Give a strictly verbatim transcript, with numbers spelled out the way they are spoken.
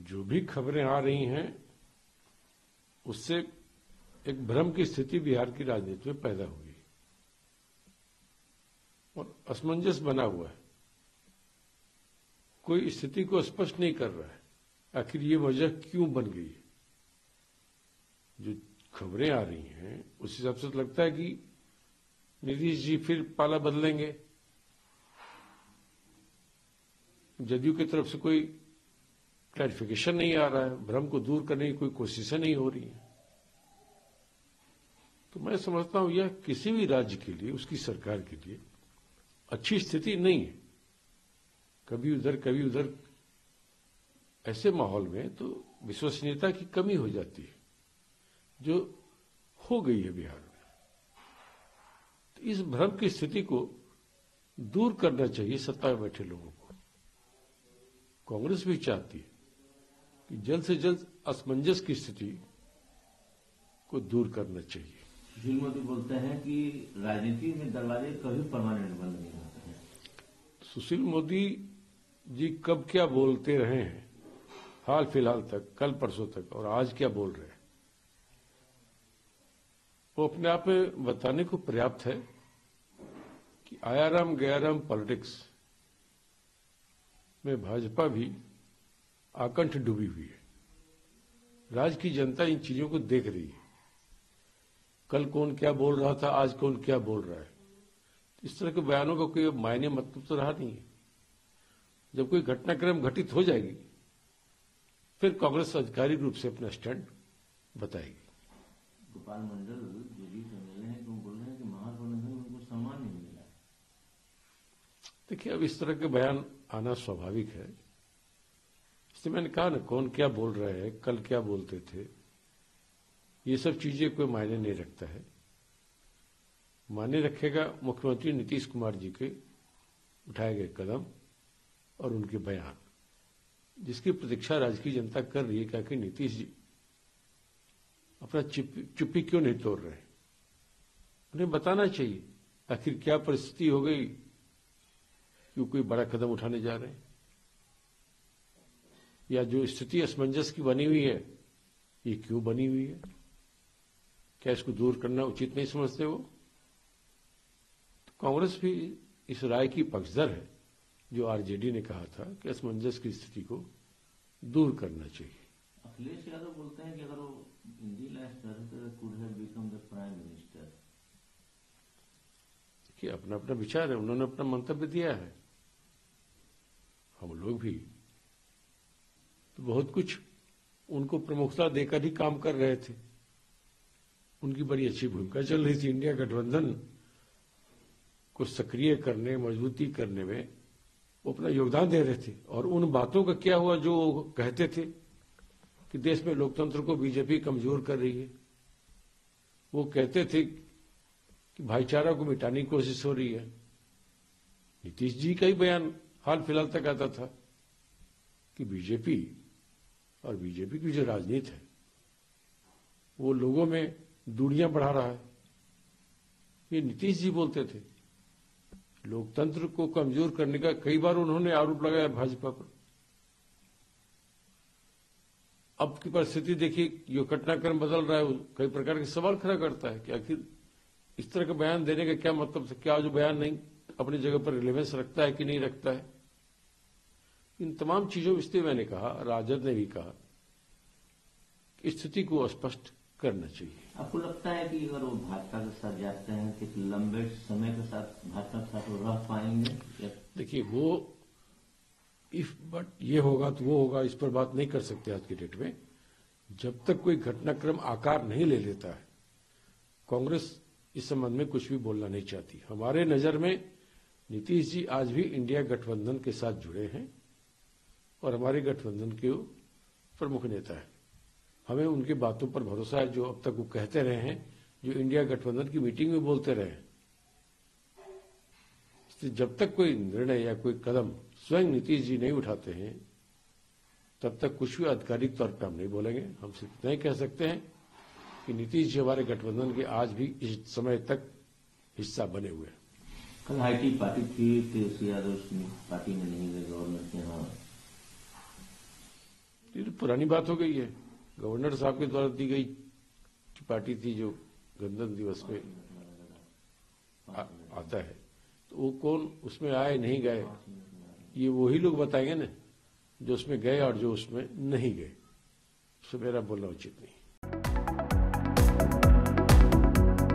जो भी खबरें आ रही हैं उससे एक भ्रम की स्थिति बिहार की राजनीति में पैदा हुई और असमंजस बना हुआ है। कोई स्थिति को स्पष्ट नहीं कर रहा है आखिर ये वजह क्यों बन गई है। जो खबरें आ रही हैं उस हिसाब से तो लगता है कि नीतीश जी फिर पाला बदलेंगे। जदयू की तरफ से कोई क्लैरिफिकेशन नहीं आ रहा है, भ्रम को दूर करने की कोई कोशिशें नहीं हो रही हैं। तो मैं समझता हूं यह किसी भी राज्य के लिए, उसकी सरकार के लिए अच्छी स्थिति नहीं है। कभी उधर कभी उधर ऐसे माहौल में तो विश्वसनीयता की कमी हो जाती है, जो हो गई है बिहार में। तो इस भ्रम की स्थिति को दूर करना चाहिए सत्ता में बैठे लोगों को। कांग्रेस भी चाहती है कि जल्द से जल्द असमंजस की स्थिति को दूर करना चाहिए। सुशील मोदी बोलते हैं कि राजनीति में दरवाजे कभी परमानेंट बंद नहीं होते हैं। सुशील मोदी जी कब क्या बोलते रहे हैं हाल फिलहाल तक, कल परसों तक, और आज क्या बोल रहे हैं, वो अपने आप में बताने को पर्याप्त है कि आयाराम गयाराम पॉलिटिक्स में भाजपा भी आकंठ डूबी हुई है। राज्य की जनता इन चीजों को देख रही है। कल कौन क्या बोल रहा था, आज कौन क्या बोल रहा है। इस तरह के बयानों का कोई मायने मतलब तो रहा नहीं है। जब कोई घटनाक्रम घटित हो जाएगी फिर कांग्रेस आधिकारिक रूप से अपना स्टैंड बताएगी। गोपाल मंडल जेडी से मिले हैं तो बोल रहे हैं कि महागठबंधन में उनको सम्मान नहीं मिला। देखिए, अब इस तरह के बयान आना स्वाभाविक है। इसलिए मैंने कहा ना, कौन क्या बोल रहे हैं, कल क्या बोलते थे, ये सब चीजें कोई मायने नहीं रखता है। मायने रखेगा मुख्यमंत्री नीतीश कुमार जी के उठाए गए कदम और उनके बयान, जिसकी प्रतीक्षा राज्य की जनता कर रही है। क्या कि नीतीश जी अपना चुप्पी क्यों नहीं तोड़ रहे। उन्हें बताना चाहिए आखिर क्या परिस्थिति हो गई, क्यों कोई बड़ा कदम उठाने जा रहे हैं, या जो स्थिति असमंजस की बनी हुई है ये क्यों बनी हुई है। क्या इसको दूर करना उचित नहीं समझते वो। तो कांग्रेस भी इस राय की पक्षधर है जो आरजेडी ने कहा था कि असमंजस की स्थिति को दूर करना चाहिए। अखिलेश यादव बोलते हैं कि अगर वो Indira could have become the prime minister. देखिए, अपना अपना विचार है, उन्होंने अपना मंतव्य दिया है। हम लोग भी तो बहुत कुछ उनको प्रमुखता देकर ही काम कर रहे थे। उनकी बड़ी अच्छी भूमिका चल रही थी। इंडिया गठबंधन को सक्रिय करने, मजबूती करने में वो अपना योगदान दे रहे थे। और उन बातों का क्या हुआ जो कहते थे कि देश में लोकतंत्र को बीजेपी कमजोर कर रही है। वो कहते थे कि भाईचारा को मिटाने की कोशिश हो रही है। नीतीश जी का ही बयान हाल फिलहाल तक आता था कि बीजेपी और बीजेपी की जो राजनीति है वो लोगों में दूरियां बढ़ा रहा है। ये नीतीश जी बोलते थे। लोकतंत्र को कमजोर करने का कई बार उन्होंने आरोप लगाया भाजपा पर। अब की परिस्थिति देखिए, जो घटनाक्रम बदल रहा है, कई प्रकार के सवाल खड़ा करता है कि आखिर इस तरह का बयान देने का क्या मतलब, क्या जो बयान नहीं अपनी जगह पर रिलेवेंस रखता है कि नहीं रखता है। इन तमाम चीजों में इसलिए मैंने कहा, राजद ने भी कहा कि स्थिति को स्पष्ट करना चाहिए। आपको लगता है कि अगर वो भाजपा के साथ जाते हैं कि लंबे समय के साथ भाजपा के साथ वो रह पाएंगे? देखिए, वो इफ बट ये होगा तो वो होगा, इस पर बात नहीं कर सकते आज की डेट में। जब तक कोई घटनाक्रम आकार नहीं ले लेता है, कांग्रेस इस संबंध में कुछ भी बोलना नहीं चाहती। हमारे नजर में नीतीश जी आज भी इंडिया गठबंधन के साथ जुड़े हैं और हमारे गठबंधन के प्रमुख नेता हैं। हमें उनकी बातों पर भरोसा है जो अब तक वो कहते रहे हैं, जो इंडिया गठबंधन की मीटिंग में बोलते रहे हैं। इसलिए जब तक कोई निर्णय या कोई कदम स्वयं नीतीश जी नहीं उठाते हैं तब तक कुछ भी आधिकारिक तौर पर हम नहीं बोलेंगे। हम सिर्फ इतना ही कह सकते हैं कि नीतीश जी हमारे गठबंधन के आज भी इस समय तक हिस्सा बने हुए हैं। कल आईटी पार्टी थी, तेजस्वी यादव पार्टी में नहीं गए, गवर्नर के यहाँ। पुरानी बात हो गई है। गवर्नर साहब के द्वारा दी गई पार्टी थी जो गणतंत्र दिवस में आ, आता है, तो वो कौन उसमें आए नहीं गए, ये वही लोग बताएंगे ना जो उसमें गए और जो उसमें नहीं गए। उससे मेरा बोलना उचित नहीं।